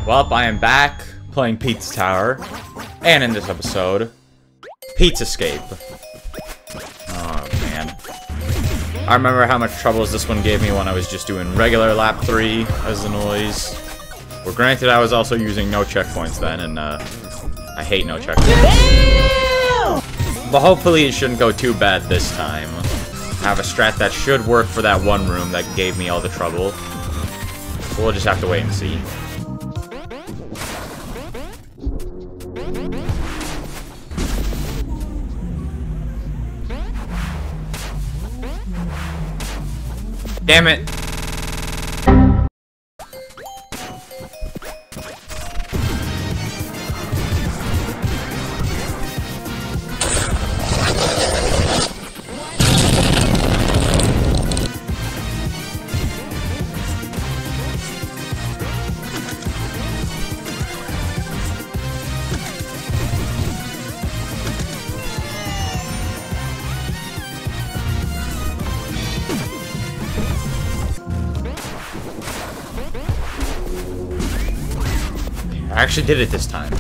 Well, I am back playing Pizza Tower, and in this episode, Pizza Escape. Oh man, I remember how much troubles this one gave me when I was just doing regular lap 3 as the noise. Well, granted, I was also using no checkpoints then, and I hate no checkpoints. But hopefully it shouldn't go too bad this time. I have a strat that should work for that one room that gave me all the trouble. So we'll just have to wait and see. Damn it! I actually did it this time.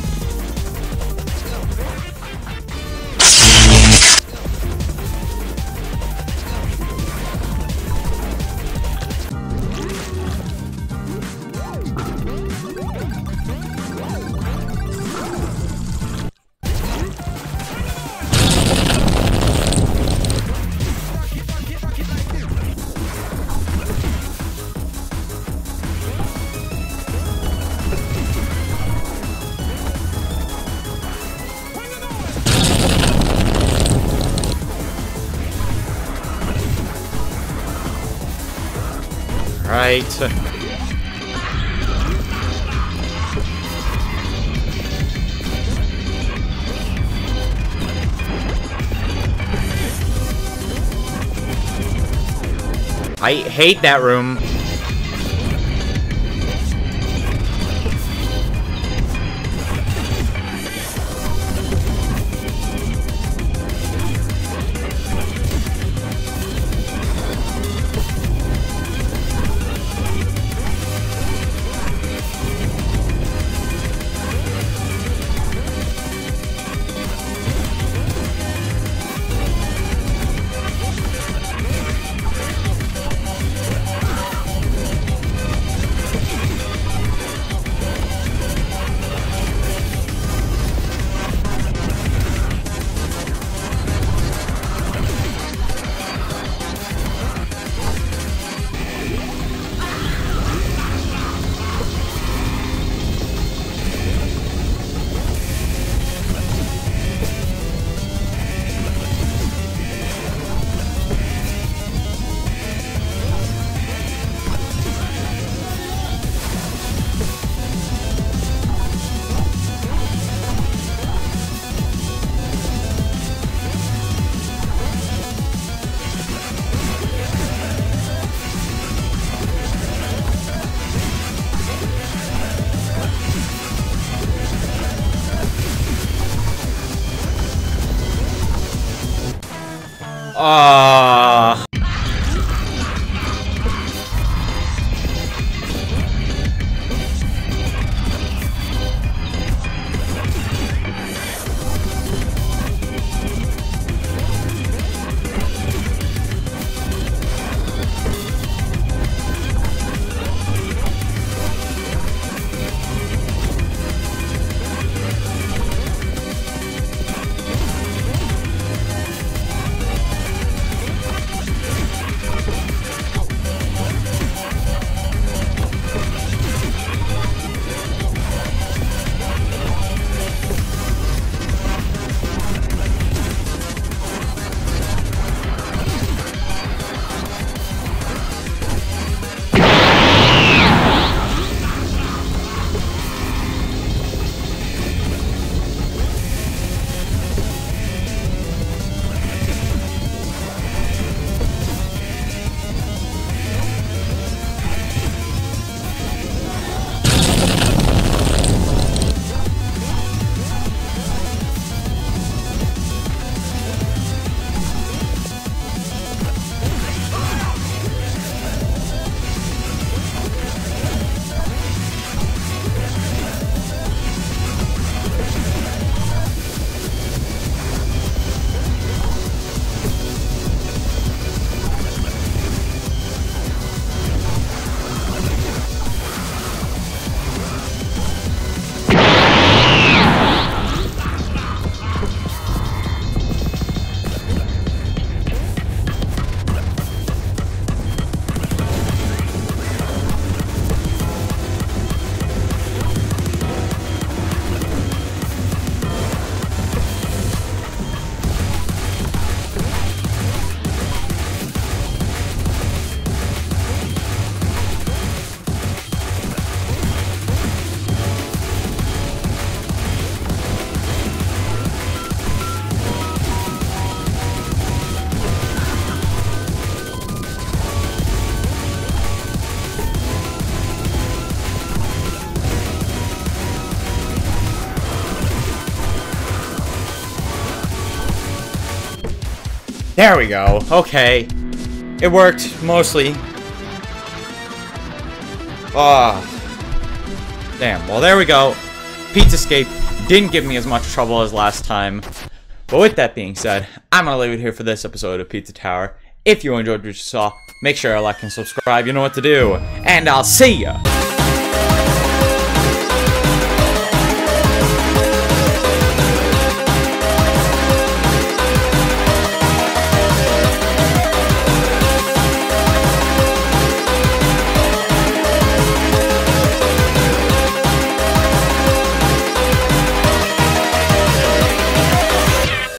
Right. I hate that room. There we go. Okay. It worked, mostly. Ah. Damn. Well, there we go. Pete's Escape didn't give me as much trouble as last time. But with that being said, I'm going to leave it here for this episode of Pizza Tower. If you enjoyed what you saw, make sure to like and subscribe. You know what to do. And I'll see ya